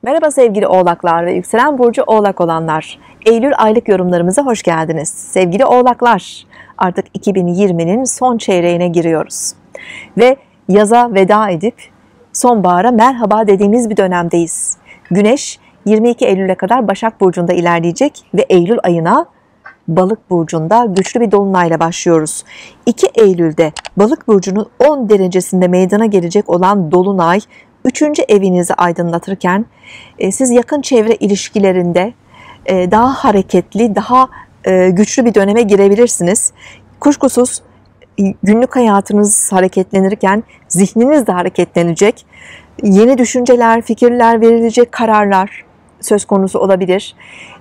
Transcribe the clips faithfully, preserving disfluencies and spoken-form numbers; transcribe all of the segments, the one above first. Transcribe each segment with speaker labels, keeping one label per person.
Speaker 1: Merhaba sevgili Oğlaklar ve yükselen burcu Oğlak olanlar. Eylül aylık yorumlarımıza hoş geldiniz. Sevgili Oğlaklar, artık iki bin yirminin son çeyreğine giriyoruz. Ve yaza veda edip sonbahara merhaba dediğimiz bir dönemdeyiz. Güneş yirmi iki Eylül'e kadar Başak Burcu'nda ilerleyecek ve Eylül ayına Balık Burcu'nda güçlü bir dolunayla başlıyoruz. iki Eylül'de Balık Burcu'nun on derecesinde meydana gelecek olan dolunay üçüncü evinizi aydınlatırken siz yakın çevre ilişkilerinde daha hareketli, daha güçlü bir döneme girebilirsiniz. Kuşkusuz günlük hayatınız hareketlenirken zihniniz de hareketlenecek. Yeni düşünceler, fikirler verilecek, kararlar söz konusu olabilir.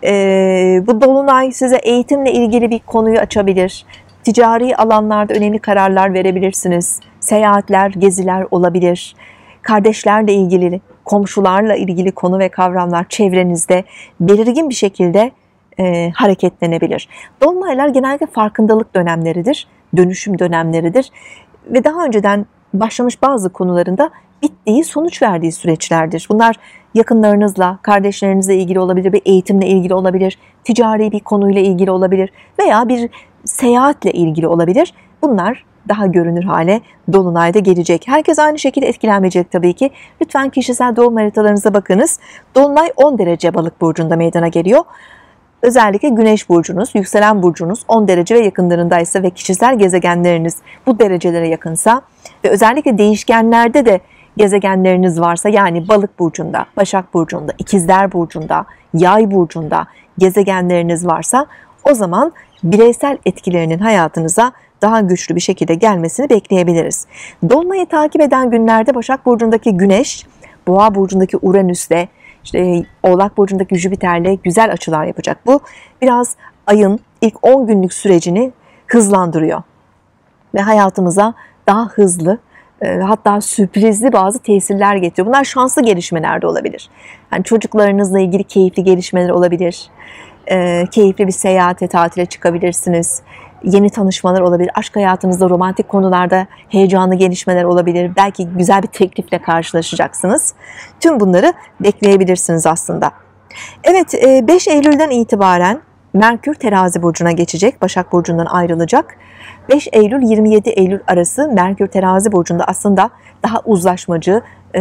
Speaker 1: Bu dolunay size eğitimle ilgili bir konuyu açabilir. Ticari alanlarda önemli kararlar verebilirsiniz. Seyahatler, geziler olabilir. Kardeşlerle ilgili, komşularla ilgili konu ve kavramlar çevrenizde belirgin bir şekilde e, hareketlenebilir. Dolunaylar genelde farkındalık dönemleridir, dönüşüm dönemleridir ve daha önceden başlamış bazı konularında bittiği, sonuç verdiği süreçlerdir. Bunlar yakınlarınızla, kardeşlerinizle ilgili olabilir, bir eğitimle ilgili olabilir, ticari bir konuyla ilgili olabilir veya bir seyahatle ilgili olabilir. Bunlar daha görünür hale dolunayda gelecek. Herkes aynı şekilde etkilenmeyecek tabii ki. Lütfen kişisel doğum haritalarınıza bakınız. Dolunay on derece Balık burcunda meydana geliyor. Özellikle Güneş burcunuz, yükselen burcunuz on derece ve yakınlarındaysa ve kişisel gezegenleriniz bu derecelere yakınsa ve özellikle değişkenlerde de gezegenleriniz varsa, yani Balık burcunda, Başak burcunda, İkizler burcunda, Yay burcunda gezegenleriniz varsa, o zaman bireysel etkilerinin hayatınıza daha güçlü bir şekilde gelmesini bekleyebiliriz. Dolunay'ı takip eden günlerde Başak Burcu'ndaki Güneş, Boğa Burcu'ndaki Uranüs'le, işte Oğlak Burcu'ndaki Jüpiter'le güzel açılar yapacak. Bu biraz ayın ilk on günlük sürecini hızlandırıyor. Ve hayatımıza daha hızlı, hatta sürprizli bazı tesirler getiriyor. Bunlar şanslı gelişmeler de olabilir. Yani çocuklarınızla ilgili keyifli gelişmeler olabilir. Keyifli bir seyahate, tatile çıkabilirsiniz. Yeni tanışmalar olabilir. Aşk hayatınızda, romantik konularda heyecanlı gelişmeler olabilir. Belki güzel bir teklifle karşılaşacaksınız. Tüm bunları bekleyebilirsiniz aslında. Evet, beş Eylül'den itibaren Merkür Terazi burcuna geçecek. Başak burcundan ayrılacak. beş Eylül yirmi yedi Eylül arası Merkür Terazi burcunda aslında daha uzlaşmacı,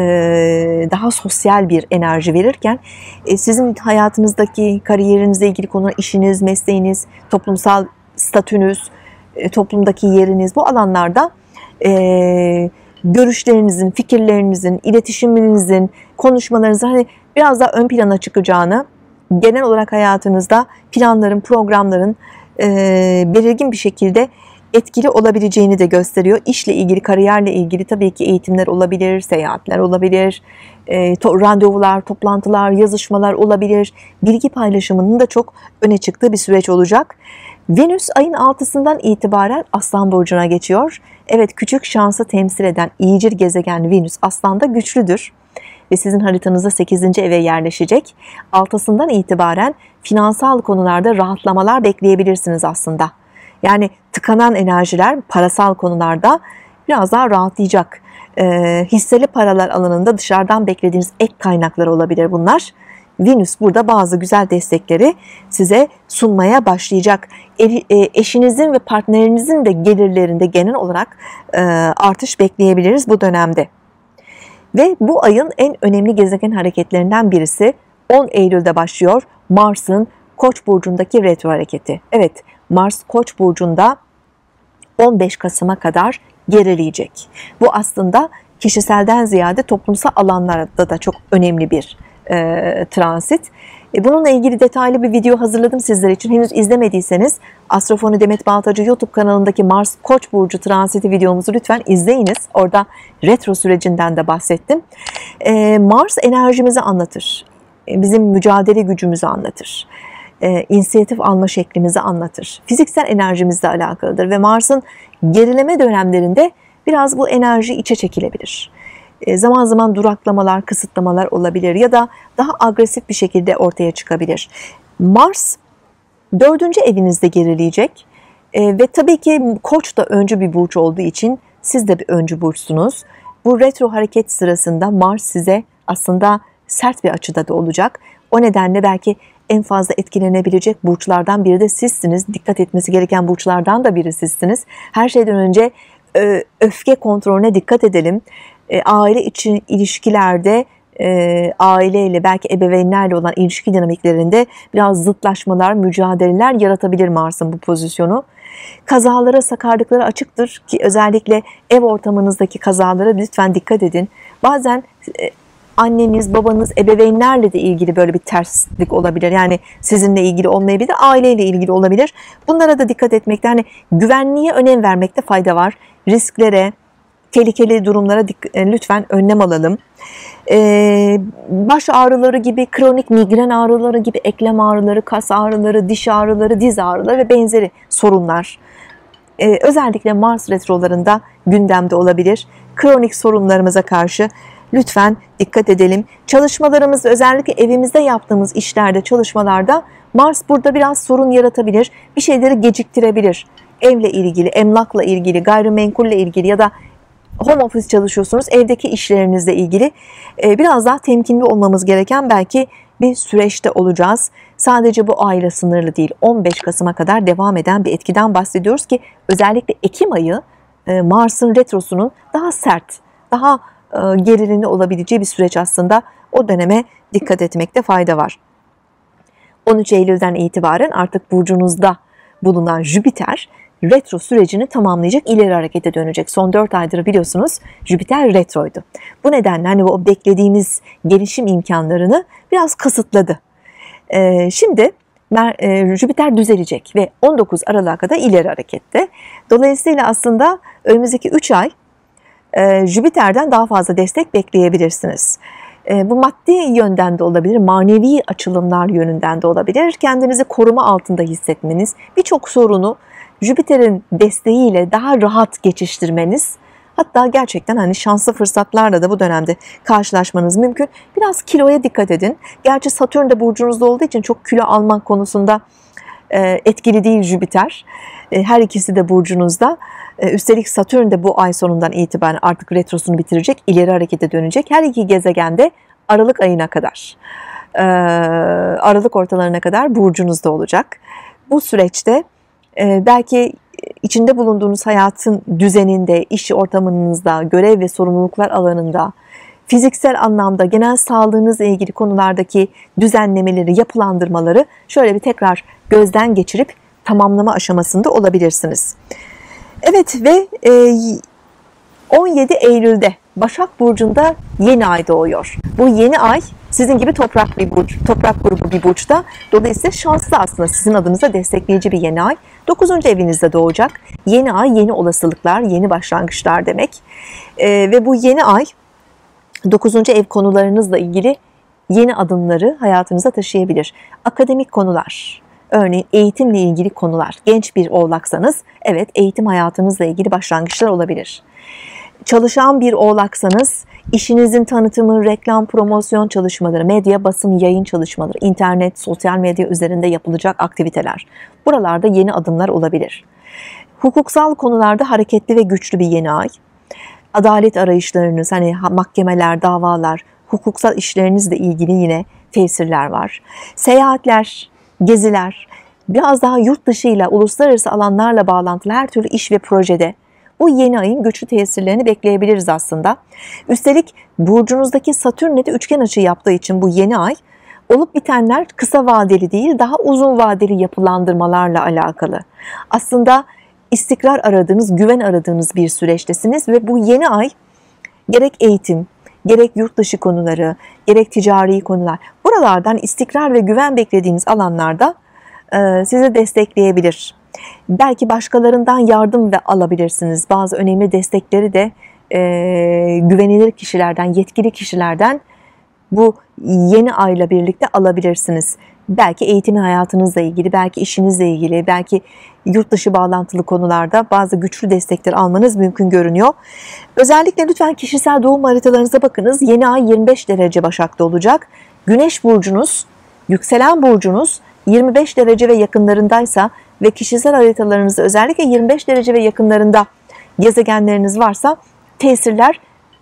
Speaker 1: daha sosyal bir enerji verirken sizin hayatınızdaki kariyerinizle ilgili konular, işiniz, mesleğiniz, toplumsal statünüz, toplumdaki yeriniz, bu alanlarda e, görüşlerinizin, fikirlerinizin, iletişiminizin, konuşmalarınızın hani biraz daha ön plana çıkacağını, genel olarak hayatınızda planların, programların e, belirgin bir şekilde etkili olabileceğini de gösteriyor. İşle ilgili, kariyerle ilgili tabii ki eğitimler olabilir, seyahatler olabilir, e, to randevular, toplantılar, yazışmalar olabilir. Bilgi paylaşımının da çok öne çıktığı bir süreç olacak. Venüs ayın altısından itibaren Aslan burcuna geçiyor. Evet, küçük şansı temsil eden iyicil gezegen Venüs Aslan'da güçlüdür ve sizin haritanızda sekizinci eve yerleşecek. altısından itibaren finansal konularda rahatlamalar bekleyebilirsiniz aslında. Yani tıkanan enerjiler parasal konularda biraz daha rahatlayacak. E, hisseli paralar alanında dışarıdan beklediğiniz ek kaynaklar olabilir bunlar. Venüs burada bazı güzel destekleri size sunmaya başlayacak. Eşinizin ve partnerinizin de gelirlerinde genel olarak artış bekleyebiliriz bu dönemde. Ve bu ayın en önemli gezegen hareketlerinden birisi on Eylül'de başlıyor. Mars'ın Koç burcundaki retro hareketi. Evet, Mars Koç burcunda on beş Kasım'a kadar gerileyecek. Bu aslında kişiselden ziyade toplumsal alanlarda da çok önemli bir E, transit. E, bununla ilgili detaylı bir video hazırladım sizler için. Henüz izlemediyseniz Astrofoni Demet Baltacı YouTube kanalındaki Mars Koç burcu transiti videomuzu lütfen izleyiniz. Orada retro sürecinden de bahsettim. E, Mars enerjimizi anlatır. E, bizim mücadele gücümüzü anlatır. E, inisiyatif alma şeklimizi anlatır. Fiziksel enerjimizle alakalıdır ve Mars'ın gerileme dönemlerinde biraz bu enerji içe çekilebilir. Zaman zaman duraklamalar, kısıtlamalar olabilir ya da daha agresif bir şekilde ortaya çıkabilir. Mars dördüncü evinizde gerileyecek e, ve tabii ki Koç da öncü bir burç olduğu için siz de bir öncü burçsunuz. Bu retro hareket sırasında Mars size aslında sert bir açıda da olacak. O nedenle belki en fazla etkilenebilecek burçlardan biri de sizsiniz. Dikkat etmesi gereken burçlardan da biri sizsiniz. Her şeyden önce öfke kontrolüne dikkat edelim. Aile içi ilişkilerde, aileyle, belki ebeveynlerle olan ilişki dinamiklerinde biraz zıtlaşmalar, mücadeleler yaratabilir Mars'ın bu pozisyonu. Kazalara, sakarlıklara açıktır ki özellikle ev ortamınızdaki kazalara lütfen dikkat edin. Bazen anneniz, babanız, ebeveynlerle de ilgili böyle bir terslik olabilir. Yani sizinle ilgili olmayabilir, aileyle ilgili olabilir. Bunlara da dikkat etmekte, hani güvenliğe önem vermekte fayda var. Risklere, tehlikeli durumlara lütfen önlem alalım. Ee, baş ağrıları gibi, kronik migren ağrıları gibi, eklem ağrıları, kas ağrıları, diş ağrıları, diz ağrıları ve benzeri sorunlar. Ee, özellikle Mars retrolarında gündemde olabilir. Kronik sorunlarımıza karşı lütfen dikkat edelim. Çalışmalarımızda, özellikle evimizde yaptığımız işlerde, çalışmalarda Mars burada biraz sorun yaratabilir. Bir şeyleri geciktirebilir. Evle ilgili, emlakla ilgili, gayrimenkulle ilgili ya da home office çalışıyorsunuz, evdeki işlerinizle ilgili biraz daha temkinli olmamız gereken belki bir süreçte olacağız. Sadece bu ayla sınırlı değil, on beş Kasım'a kadar devam eden bir etkiden bahsediyoruz ki özellikle Ekim ayı Mars'ın retrosunun daha sert, daha gerilimli olabileceği bir süreç aslında. O döneme dikkat etmekte fayda var. on üç Eylül'den itibaren artık burcunuzda bulunan Jüpiter retro sürecini tamamlayacak, ileri harekete dönecek. Son dört aydır biliyorsunuz Jüpiter retroydu. Bu nedenle hani o beklediğimiz gelişim imkanlarını biraz kısıtladı. Ee, şimdi e, Jüpiter düzelecek ve on dokuz Aralık'a kadar ileri harekette. Dolayısıyla aslında önümüzdeki üç ay e, Jüpiter'den daha fazla destek bekleyebilirsiniz. E, bu maddi yönden de olabilir, manevi açılımlar yönünden de olabilir. Kendinizi koruma altında hissetmeniz, birçok sorunu Jüpiter'in desteğiyle daha rahat geçiştirmeniz, hatta gerçekten hani şanslı fırsatlarla da bu dönemde karşılaşmanız mümkün. Biraz kiloya dikkat edin. Gerçi Satürn de burcunuzda olduğu için çok kilo almak konusunda etkili değil Jüpiter. Her ikisi de burcunuzda. Üstelik Satürn de bu ay sonundan itibaren artık retrosunu bitirecek, ileri harekete dönecek. Her iki gezegen de Aralık ayına kadar, Aralık ortalarına kadar burcunuzda olacak. Bu süreçte belki içinde bulunduğunuz hayatın düzeninde, iş ortamınızda, görev ve sorumluluklar alanında, fiziksel anlamda, genel sağlığınızla ilgili konulardaki düzenlemeleri, yapılandırmaları şöyle bir tekrar gözden geçirip tamamlama aşamasında olabilirsiniz. Evet ve on yedi Eylül'de Başak Burcu'nda yeni ay doğuyor. Bu yeni ay sizin gibi toprak bir burç, toprak grubu bir burçta. Dolayısıyla şanslı aslında, sizin adınıza destekleyici bir yeni ay. dokuzuncu evinizde doğacak. Yeni ay, yeni olasılıklar, yeni başlangıçlar demek. Ee, ve bu yeni ay dokuzuncu ev konularınızla ilgili yeni adımları hayatınıza taşıyabilir. Akademik konular, örneğin eğitimle ilgili konular. Genç bir oğlaksanız evet, eğitim hayatınızla ilgili başlangıçlar olabilir. Çalışan bir oğlaksanız işinizin tanıtımı, reklam, promosyon çalışmaları, medya, basın, yayın çalışmaları, internet, sosyal medya üzerinde yapılacak aktiviteler. Buralarda yeni adımlar olabilir. Hukuksal konularda hareketli ve güçlü bir yeni ay. Adalet arayışlarınız, hani mahkemeler, davalar, hukuksal işlerinizle ilgili yine tesirler var. Seyahatler, geziler, biraz daha yurt dışıyla, uluslararası alanlarla bağlantılı her türlü iş ve projede bu yeni ayın güçlü tesirlerini bekleyebiliriz aslında. Üstelik burcunuzdaki Satürn'le de üçgen açı yaptığı için bu yeni ay olup bitenler kısa vadeli değil, daha uzun vadeli yapılandırmalarla alakalı. Aslında istikrar aradığınız, güven aradığınız bir süreçtesiniz ve bu yeni ay gerek eğitim, gerek yurt dışı konuları, gerek ticari konular, buralardan istikrar ve güven beklediğiniz alanlarda e, sizi destekleyebilir. Belki başkalarından yardım da alabilirsiniz. Bazı önemli destekleri de e, güvenilir kişilerden, yetkili kişilerden bu yeni ayla birlikte alabilirsiniz. Belki eğitim hayatınızla ilgili, belki işinizle ilgili, belki yurt dışı bağlantılı konularda bazı güçlü destekler almanız mümkün görünüyor. Özellikle lütfen kişisel doğum haritalarınıza bakınız. Yeni ay yirmi beş derece Başak'ta olacak. Güneş burcunuz, yükselen burcunuz yirmi beş derece ve yakınlarındaysa ve kişisel haritalarınızda özellikle yirmi beş derece ve yakınlarında gezegenleriniz varsa tesirler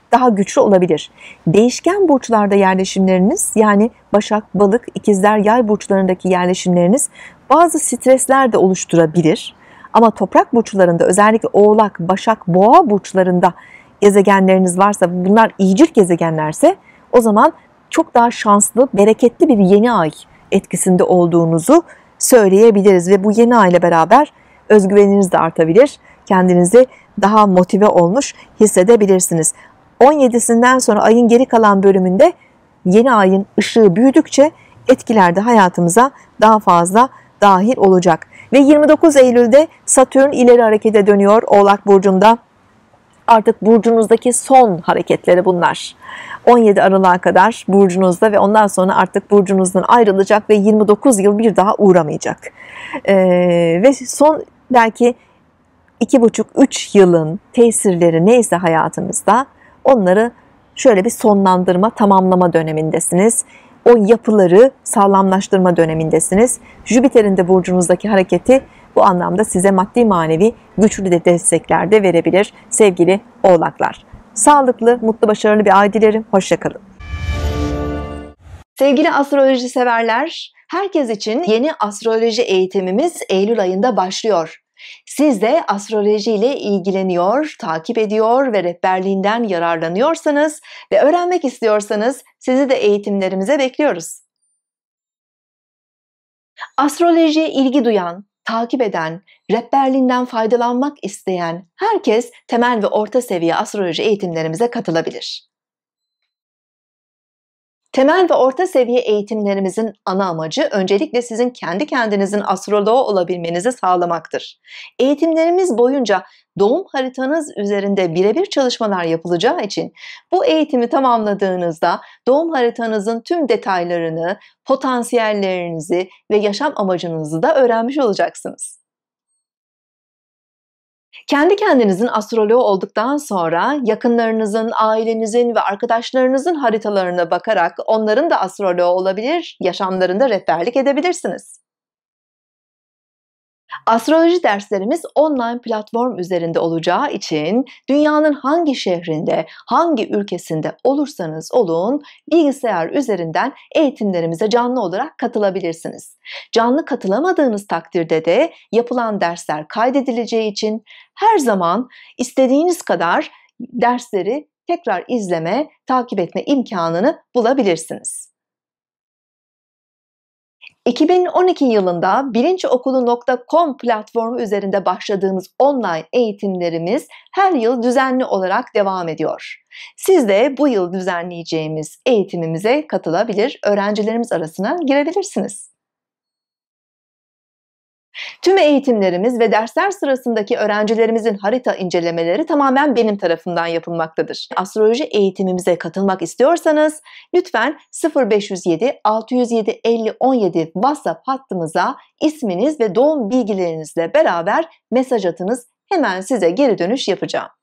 Speaker 1: daha güçlü olabilir. Değişken burçlarda yerleşimleriniz, yani Başak, Balık, İkizler, Yay burçlarındaki yerleşimleriniz bazı stresler de oluşturabilir. Ama toprak burçlarında, özellikle Oğlak, Başak, Boğa burçlarında gezegenleriniz varsa, bunlar iyicil gezegenlerse, o zaman çok daha şanslı, bereketli bir yeni ay etkisinde olduğunuzu söyleyebiliriz. Ve bu yeni ay ile beraber özgüveniniz de artabilir. Kendinizi daha motive olmuş hissedebilirsiniz. on yedisinden sonra ayın geri kalan bölümünde yeni ayın ışığı büyüdükçe etkiler de hayatımıza daha fazla dahil olacak. Ve yirmi dokuz Eylül'de Satürn ileri harekete dönüyor Oğlak Burcu'nda. Artık burcunuzdaki son hareketleri bunlar. on yedi Aralık'a kadar burcunuzda ve ondan sonra artık burcunuzdan ayrılacak ve yirmi dokuz yıl bir daha uğramayacak. Ee, ve son belki iki buçuk üç yılın tesirleri neyse hayatınızda, onları şöyle bir sonlandırma, tamamlama dönemindesiniz. O yapıları sağlamlaştırma dönemindesiniz. Jüpiter'in de burcunuzdaki hareketi bu anlamda size maddi manevi güçlü de destekler de verebilir sevgili Oğlaklar. Sağlıklı, mutlu, başarılı bir ay dilerim. Hoşça kalın. Sevgili astroloji severler, herkes için yeni astroloji eğitimimiz Eylül ayında başlıyor. Siz de astroloji ile ilgileniyor, takip ediyor ve rehberliğinden yararlanıyorsanız ve öğrenmek istiyorsanız sizi de eğitimlerimize bekliyoruz. Astrolojiye ilgi duyan, takip eden, rehberliğinden faydalanmak isteyen herkes temel ve orta seviye astroloji eğitimlerimize katılabilir. Temel ve orta seviye eğitimlerimizin ana amacı öncelikle sizin kendi kendinizin astroloğu olabilmenizi sağlamaktır. Eğitimlerimiz boyunca doğum haritanız üzerinde birebir çalışmalar yapılacağı için bu eğitimi tamamladığınızda doğum haritanızın tüm detaylarını, potansiyellerinizi ve yaşam amacınızı da öğrenmiş olacaksınız. Kendi kendinizin astroloğu olduktan sonra yakınlarınızın, ailenizin ve arkadaşlarınızın haritalarına bakarak onların da astroloğu olabilir, yaşamlarında rehberlik edebilirsiniz. Astroloji derslerimiz online platform üzerinde olacağı için dünyanın hangi şehrinde, hangi ülkesinde olursanız olun bilgisayar üzerinden eğitimlerimize canlı olarak katılabilirsiniz. Canlı katılamadığınız takdirde de yapılan dersler kaydedileceği için her zaman istediğiniz kadar dersleri tekrar izleme, takip etme imkanını bulabilirsiniz. iki bin on iki yılında bilinçokulu nokta com platformu üzerinde başladığımız online eğitimlerimiz her yıl düzenli olarak devam ediyor. Siz de bu yıl düzenleyeceğimiz eğitimimize katılabilir, öğrencilerimiz arasına girebilirsiniz. Tüm eğitimlerimiz ve dersler sırasındaki öğrencilerimizin harita incelemeleri tamamen benim tarafımdan yapılmaktadır. Astroloji eğitimimize katılmak istiyorsanız lütfen sıfır beş yüz yedi altı yüz yedi elli on yedi WhatsApp hattımıza isminiz ve doğum bilgilerinizle beraber mesaj atınız. Hemen size geri dönüş yapacağım.